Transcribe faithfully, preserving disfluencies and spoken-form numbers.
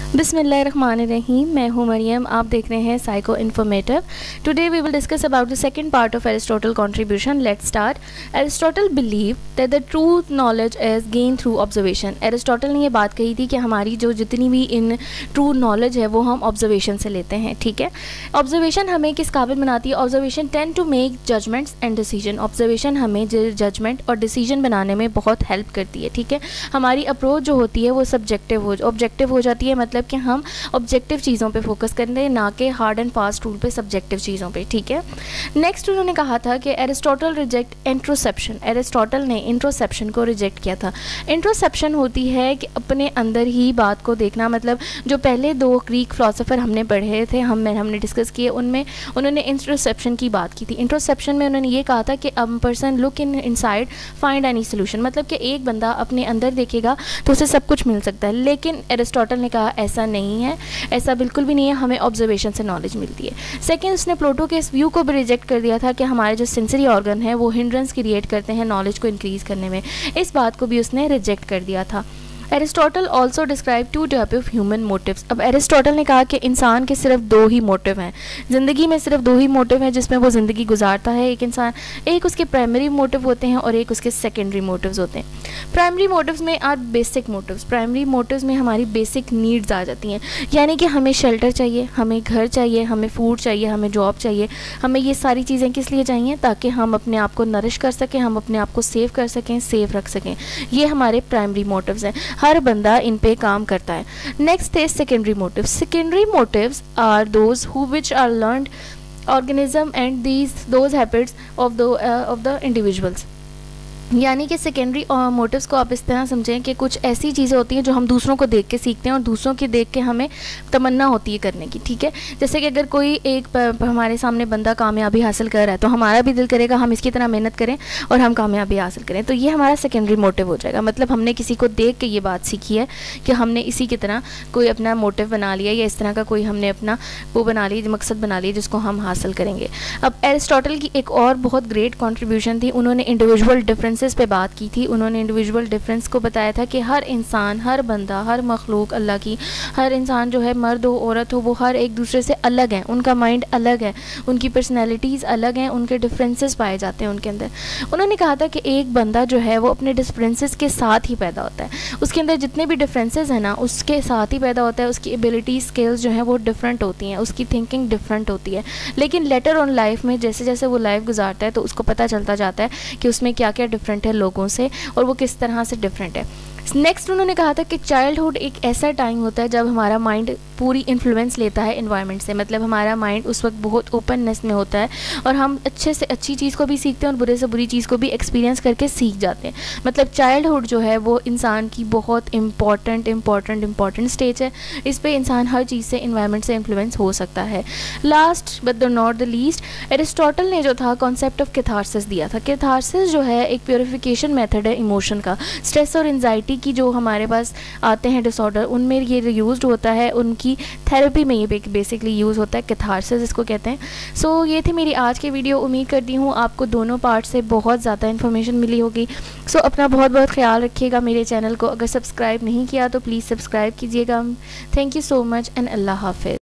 बिस्मिल्लाहिर्रहमानिर्रहीम। मैं हूँ मरियम, आप देख रहे हैं psycho informative. Today we will discuss about the second part of Aristotle contribution. Let's start. Aristotle believe that the true knowledge is gain through observation. Aristotle ने ये बात कही थी कि हमारी जो जितनी भी इन ट्रू नॉलेज है वो हम ऑब्जर्वेशन से लेते हैं। ठीक है, ऑब्जर्वेशन हमें किस काबिल बनाती है? Observation tend to make judgments and decision. Observation हमें जजमेंट और डिसीजन बनाने में बहुत हेल्प करती है। ठीक है, हमारी अप्रोच जो होती है वो सब्जेक्टिव हो ऑब्जेक्टिव हो जाती है, मतलब कि हम ऑब्जेक्टिव चीज़ों पे फोकस करते हैं, ना कि हार्ड एंड फास्ट रूल पे, सब्जेक्टिव चीज़ों पे। ठीक है, नेक्स्ट उन्होंने कहा था कि एरिस्टोटल रिजेक्ट इंट्रोसेप्शन। एरिस्टोटल ने इंट्रोसेप्शन को रिजेक्ट किया था। इंट्रोसेप्शन होती है कि अपने अंदर ही बात को देखना, मतलब जो पहले दो ग्रीक फिलोसोफर हमने पढ़े थे, हम हमने डिस्कस किए, उनमें उन्होंने इंट्रोसेप्शन की बात की थी। इंट्रोसेप्शन में उन्होंने ये कहा था कि a person look in inside find any solution, मतलब कि एक बंदा अपने अंदर देखेगा तो उसे सब कुछ मिल सकता है। लेकिन एरिस्टोटल ने कहा ऐसा नहीं है, ऐसा बिल्कुल भी नहीं है, हमें ऑब्जर्वेशन से नॉलेज मिलती है। सेकेंड, उसने प्लूटो के इस व्यू को भी रिजेक्ट कर दिया था कि हमारे जो सेंसरी ऑर्गन है वो हिंड्रेंस क्रिएट करते हैं नॉलेज को इंक्रीज़ करने में। इस बात को भी उसने रिजेक्ट कर दिया था। Aristotle also describe two type of human motives. अब एरिस्टोटल ने कहा कि इंसान के सिर्फ दो ही मोटिव हैं, ज़िंदगी में सिर्फ दो ही मोटिव हैं जिसमें वो ज़िंदगी गुजारता है एक इंसान। एक उसके प्राइमरी मोटिव होते हैं और एक उसके सेकेंडरी मोटिव्स होते हैं। प्राइमरी मोटिव्स में are basic motives. Primary motives में हमारी बेसिक नीड्स आ जाती हैं, यानी कि हमें शेल्टर चाहिए, हमें घर चाहिए, हमें फूड चाहिए, हमें जॉब चाहिए। हमें ये सारी चीज़ें किस लिए चाहिए? ताकि हम अपने आप को नरिश कर सकें, हम अपने आप को सेव कर सकें, सेफ रख सकें। ये हमारे प्राइमरी मोटिव्स हैं, हर बंदा इन पे काम करता है। नेक्स्ट है secondary motives. Secondary motives are those who which are learned organism and these those habits of the of the individuals. यानी कि सेकेंडरी मोटिव्स को आप इस तरह समझें कि कुछ ऐसी चीज़ें होती हैं जो हम दूसरों को देख के सीखते हैं और दूसरों के देख के हमें तमन्ना होती है करने की। ठीक है, जैसे कि अगर कोई एक प, प, हमारे सामने बंदा कामयाबी हासिल कर रहा है तो हमारा भी दिल करेगा हम इसकी तरह मेहनत करें और हम कामयाबी हासिल करें। तो ये हमारा सेकेंडरी मोटिव हो जाएगा, मतलब हमने किसी को देख के ये बात सीखी है कि हमने इसी की तरह कोई अपना मोटिव बना लिया या इस तरह का कोई हमने अपना वो बना लिया, मकसद बना लिया जिसको हम हासिल करेंगे। अब एरिस्टोटल की एक और बहुत ग्रेट कॉन्ट्रीब्यूशन थी, उन्होंने इंडिविजुअल डिफरेंसेस पे बात की थी। उन्होंने इंडिविजुअल डिफरेंस को बताया था कि हर इंसान, हर बंदा, हर मखलूक अल्लाह की, हर इंसान जो है, मर्द हो औरत हो, वो हर एक दूसरे से अलग है, उनका माइंड अलग है, उनकी पर्सनैलिटीज़ अलग हैं, उनके डिफरेंसेस पाए जाते हैं उनके अंदर। उन्होंने कहा था कि एक बंदा जो है वो अपने डिफरेंसेस के साथ ही पैदा होता है, उसके अंदर जितने भी डिफरेंसेस हैं ना उसके साथ ही पैदा होता है। उसकी एबिलिटी स्किल्स जो हैं वो डिफरेंट होती हैं, उसकी थिंकिंग डिफरेंट होती है। लेकिन लेटर ऑन लाइफ में जैसे जैसे वो लाइफ गुजारता है तो उसको पता चलता जाता है कि उसमें क्या क्या डिफरेंट है लोगों से और वो किस तरह से डिफरेंट है। नेक्स्ट उन्होंने कहा था कि चाइल्डहुड एक ऐसा टाइम होता है जब हमारा माइंड पूरी इन्फ्लुएंस लेता है एनवायरनमेंट से, मतलब हमारा माइंड उस वक्त बहुत ओपननेस में होता है और हम अच्छे से अच्छी चीज़ को भी सीखते हैं और बुरे से बुरी चीज़ को भी एक्सपीरियंस करके सीख जाते हैं। मतलब चाइल्डहुड जो है वो इंसान की बहुत इंपॉर्टेंट इंपॉर्टेंट इंपॉर्टेंट स्टेज है। इस पर इंसान हर चीज़ से इन्वायरमेंट से इन्फ्लुएंस हो सकता है। Last but the not the least, Aristotle ने जो था कॉन्सेप्ट ऑफ कैथारसिस दिया था। कैथारसिस जो है एक प्योरिफिकेशन मेथड है इमोशन का। स्ट्रेस और एंजाइटी की जो हमारे पास आते हैं डिसऑर्डर, उनमें ये यूज़ होता है, उनकी थेरेपी में ये बेसिकली यूज़ होता है, कैथारसिस इसको कहते हैं। सो so, ये थी मेरी आज की वीडियो। उम्मीद करती हूँ आपको दोनों पार्ट से बहुत ज़्यादा इन्फॉर्मेशन मिली होगी। सो so, अपना बहुत बहुत ख्याल रखिएगा। मेरे चैनल को अगर सब्सक्राइब नहीं किया तो प्लीज़ सब्सक्राइब कीजिएगा। Thank you so much and अल्लाह हाफिज़।